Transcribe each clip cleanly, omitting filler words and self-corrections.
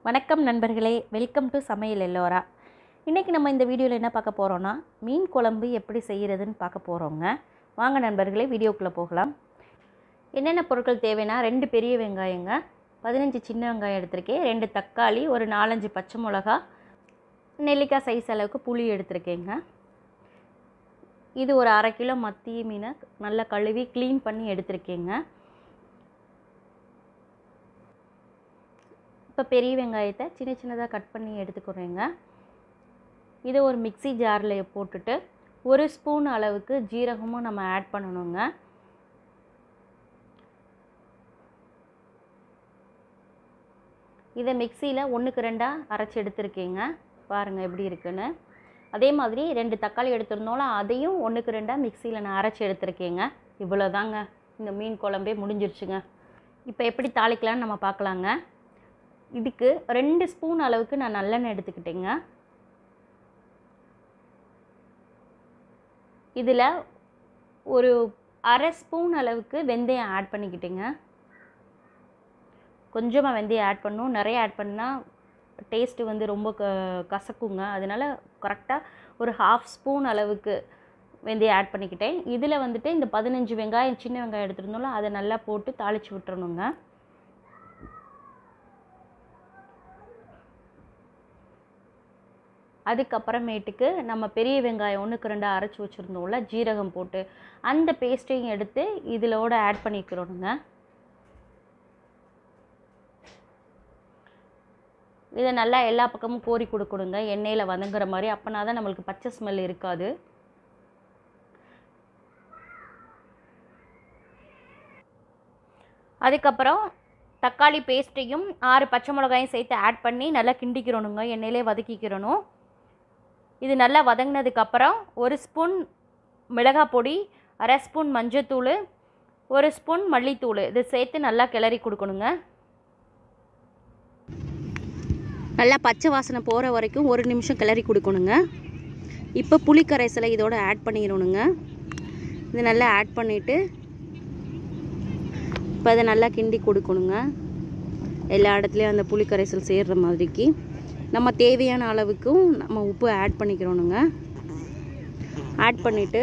வணக்கம் நண்பர்களே, welcome to சமையல் எல்லோரா. இன்றைக்கி நம்ம இந்த வீடியோவில் என்ன பார்க்க போகிறோன்னா, மீன் குழம்பு எப்படி செய்கிறதுன்னு பார்க்க போகிறோங்க. வாங்க நண்பர்களே, வீடியோக்குள்ளே போகலாம். என்னென்ன பொருட்கள் தேவைன்னா, 2 பெரிய வெங்காயங்க, 15 சின்ன வெங்காயம் எடுத்திருக்கேன், 2 தக்காளி, ஒரு 4-5 பச்சை மிளகா, நெல்லிக்காய் சைஸ் அளவுக்கு புளி எடுத்திருக்கேங்க. இது ஒரு 1/2 கிலோ மத்தி மீனை நல்லா கழுவி க்ளீன் பண்ணி எடுத்திருக்கேங்க. இப்போ பெரிய வெங்காயத்தை சின்ன சின்னதாக கட் பண்ணி எடுத்துக்கிறேங்க. இதை ஒரு மிக்ஸி ஜாரில் போட்டுட்டு 1 ஸ்பூன் அளவுக்கு ஜீரகமும் நம்ம ஆட் பண்ணணுங்க. இதை மிக்சியில் 1க்கு 2 அரைச்சி எடுத்துருக்கேங்க. பாருங்கள் எப்படி இருக்குன்னு. அதே மாதிரி 2 தக்காளி எடுத்துருந்தோம்ல, அதையும் 1க்கு 2 மிக்சியில் நான் அரைச்சி எடுத்துருக்கேங்க. இவ்வளோதாங்க, இந்த மீன் குழம்பே முடிஞ்சிருச்சுங்க. இப்போ எப்படி தாளிக்கலான்னு நம்ம பார்க்கலாங்க. இதுக்கு 2 ஸ்பூன் அளவுக்கு நான் நல்லெண்ணெய் எடுத்துக்கிட்டேங்க. இதில் ஒரு 1/2 ஸ்பூன் அளவுக்கு வெந்தயம் ஆட் பண்ணிக்கிட்டேங்க. கொஞ்சமாக வெந்தயம் ஆட் பண்ணணும், நிறைய ஆட் பண்ணால் டேஸ்ட்டு வந்து ரொம்ப கசக்குங்க. அதனால் கரெக்டாக ஒரு 1/2 ஸ்பூன் அளவுக்கு வெந்தயம் ஆட் பண்ணிக்கிட்டேன். இதில் வந்துட்டு இந்த 15 வெங்காயம், சின்ன வெங்காயம் எடுத்துருந்தோம்ல, அதை நல்லா போட்டு தாளித்து விட்டுறணுங்க. அதுக்கப்புறமேட்டுக்கு நம்ம பெரிய வெங்காயம் 1க்கு 2 அரைச்சி வச்சுருந்தோம்ல, ஜீரகம் போட்டு அந்த பேஸ்ட்டையும் எடுத்து இதிலோட ஆட் பண்ணிக்கிறோனுங்க. இதை நல்லா எல்லா பக்கமும் கோரி கொடுக்கணுங்க, எண்ணெயில் வதங்குற மாதிரி. அப்போனா தான் நம்மளுக்கு பச்சை ஸ்மெல் இருக்காது. அதுக்கப்புறம் தக்காளி பேஸ்ட்டையும் 6 பச்சை மிளகாயும் சேர்த்து ஆட் பண்ணி நல்லா கிண்டிக்கிறோனுங்க, எண்ணெயிலே வதக்கிக்கிறணும். இது நல்லா வதங்கினதுக்கப்புறம் 1 ஸ்பூன் மிளகாய் பொடி, 1/2 ஸ்பூன் மஞ்சத்தூள், 1 ஸ்பூன் மல்லித்தூள் இது சேர்த்து நல்லா கிளறி கொடுக்கணுங்க. நல்லா பச்சை வாசனை போகிற வரைக்கும் 1 நிமிஷம் கிளறி கொடுக்கணுங்க. இப்போ புளி கரைசலை இதோட ஆட் பண்ணிடணுங்க. இது நல்லா ஆட் பண்ணிவிட்டு இப்போ அதை நல்லா கிண்டி கொடுக்கணுங்க. எல்லா இடத்துலையும் அந்த புளி கரைசல் சேர்கிற மாதிரிக்கு நம்ம தேவையான அளவுக்கும் நம்ம உப்பு ஆட் பண்ணிக்கிறோனுங்க. ஆட் பண்ணிவிட்டு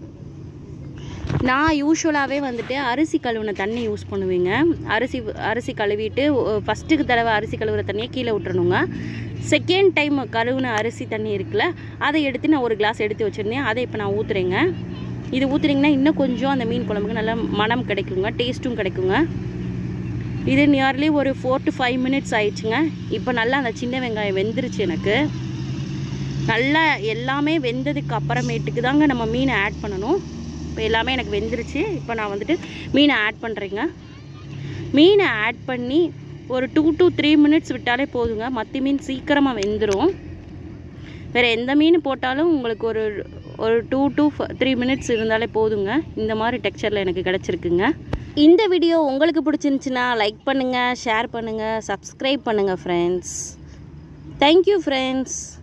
நான் யூஸ்வலாகவே வந்துட்டு அரிசி கழுவின தண்ணி யூஸ் பண்ணுவேங்க. அரிசி கழுவிட்டு ஃபஸ்ட்டுக்கு தடவை அரிசி கழுவுற தண்ணியை கீழே விட்டுறணுங்க. செகண்ட் டைம் கழுவின அரிசி தண்ணி இருக்குல்ல, அதை எடுத்து நான் 1 கிளாஸ் எடுத்து வச்சுருந்தேன். அதை இப்போ நான் ஊற்றுறேங்க. இது ஊற்றுறீங்கன்னா இன்னும் கொஞ்சம் அந்த மீன் குழம்புக்கு நல்லா மனம் கிடைக்குங்க, டேஸ்ட்டும் கிடைக்குங்க. இது நியர்லி ஒரு 4 to 5 மினிட்ஸ் ஆயிடுச்சுங்க. இப்போ நல்லா அந்த சின்ன வெங்காயம் வெந்துருச்சு. எனக்கு நல்லா எல்லாமே வெந்ததுக்கு அப்புறமேட்டுக்கு தாங்க நம்ம மீனை ஆட் பண்ணணும். இப்போ எல்லாமே எனக்கு வெந்துருச்சு. இப்போ நான் வந்துட்டு மீனை ஆட் பண்ணுறேங்க. மீனை ஆட் பண்ணி ஒரு 2 to 3 மினிட்ஸ் விட்டாலே போதுங்க. மத்தி மீன் சீக்கிரமாக வெந்துடும். வேறு எந்த மீன் போட்டாலும் உங்களுக்கு ஒரு 2 to 3 மினிட்ஸ் இருந்தாலே போதுங்க. இந்த மாதிரி டெக்ஸ்சரில் எனக்கு கிடச்சிருக்குங்க. இந்த வீடியோ உங்களுக்கு பிடிச்சிருந்துச்சுன்னா லைக் பண்ணுங்கள், ஷேர் பண்ணுங்கள், சப்ஸ்கிரைப் பண்ணுங்கள் ஃப்ரெண்ட்ஸ். Thank you friends.